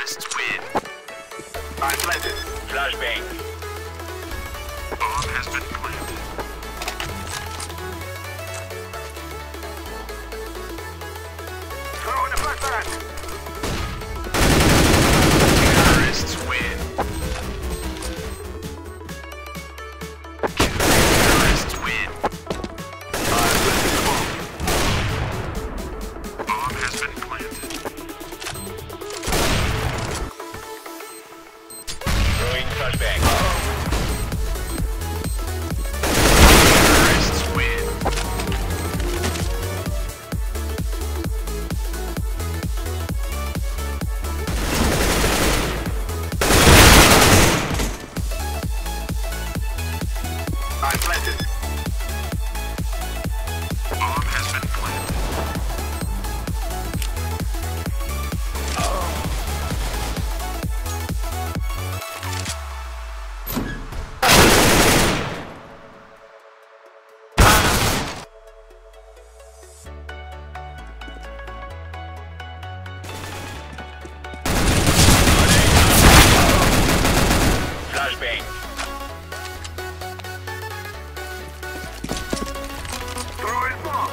Terrorists win. I'm planted. Flashbang. Bomb has been planted. Throw in a flashbang. Terrorists win. Terrorists win. I'm planting the bomb. Bomb has been planted. Throwing flashbang. Terrorists win. I'm planted. Bomb has been planted. Flashbang. Throw in bomb.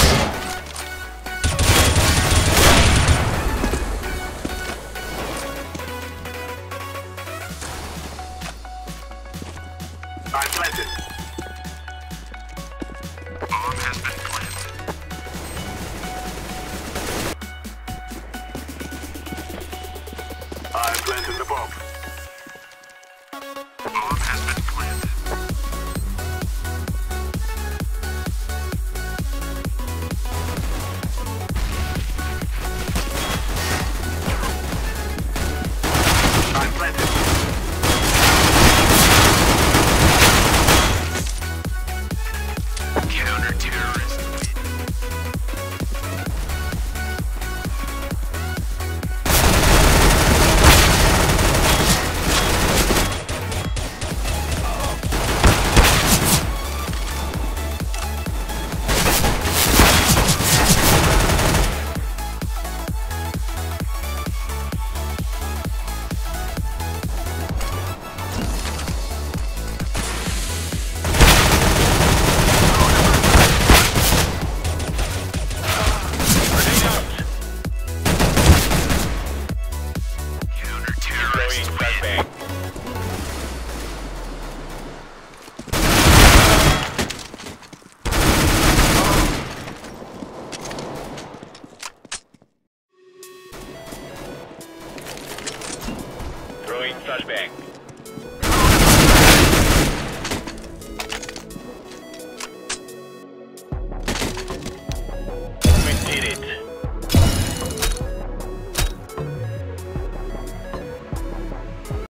I'm planted. Bomb has been planted. I'm planting the bomb. Bomb has been planted. I'm planted. Counter-terrorist win. Grenade out. Counter-terrorist Throwing win. flashbang. Throwing flashbang.